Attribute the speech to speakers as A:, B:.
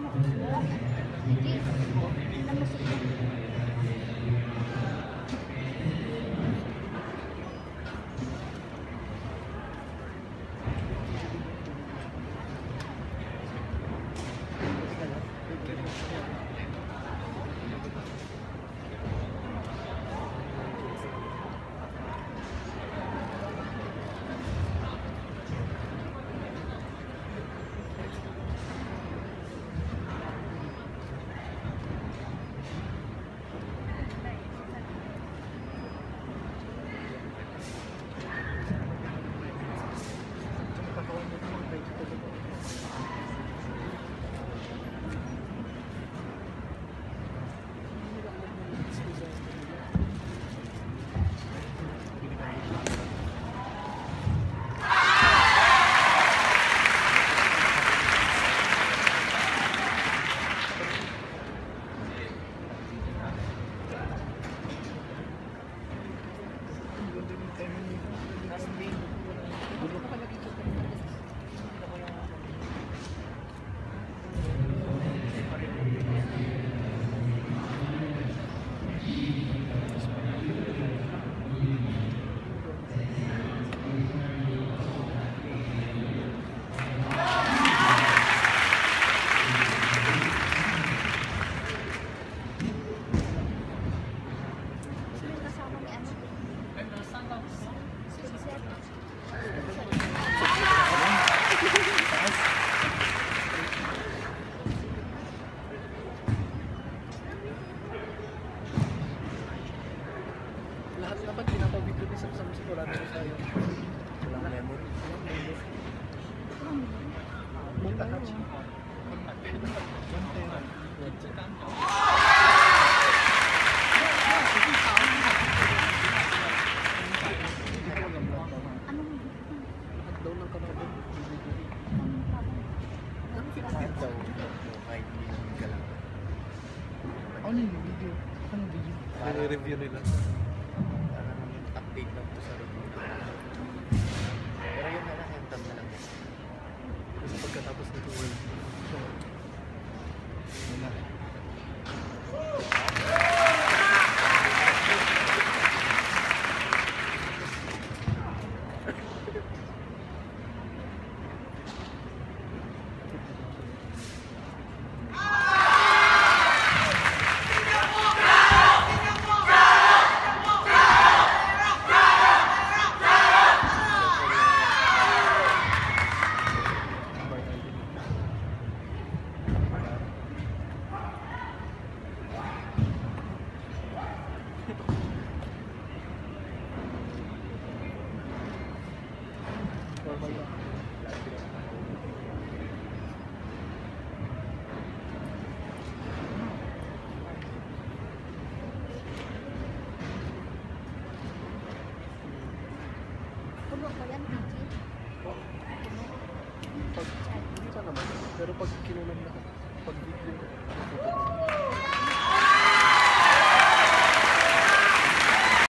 A: Lahat dapat pinapabigyo ni sa sigurado tayo. Walang memory. Punta ka siya. Daw ng kanado. Ano yung video? Anong video?
B: Para review nila.
A: Update lang to sa review. Pero yun na lang, handam na lang. Kasi pagkatapos nito, yun na. Pero pag kinulang na, pag video,